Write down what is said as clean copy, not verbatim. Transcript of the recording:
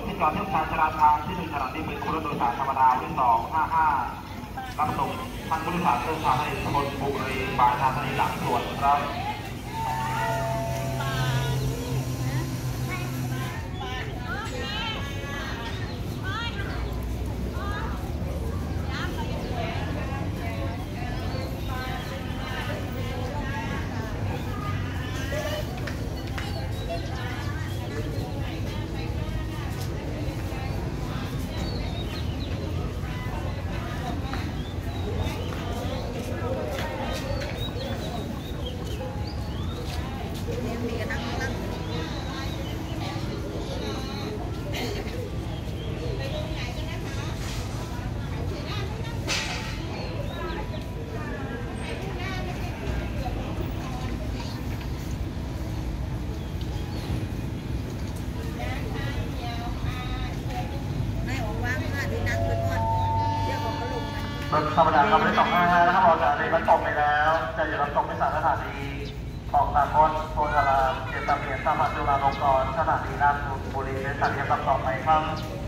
ที่จอดเทียบการจราจรที่1สถานีเป็นรถโดยสารธรรมดาที่255รับส่งท่านผู้โดยสารเดินทางในถนนบุรีบายทางสถานีหลังส่วนครับรถธรรมดาครับรถ255นะครับออกจากในบรรทุกไปแล้วจะอยู่ลำตกไปสถานีของตากอนโพธารามเขตตะเพียนสามารถจุฬาลงกรณ์สถานีราชบุรีเป็นสถานีต่อไปครับ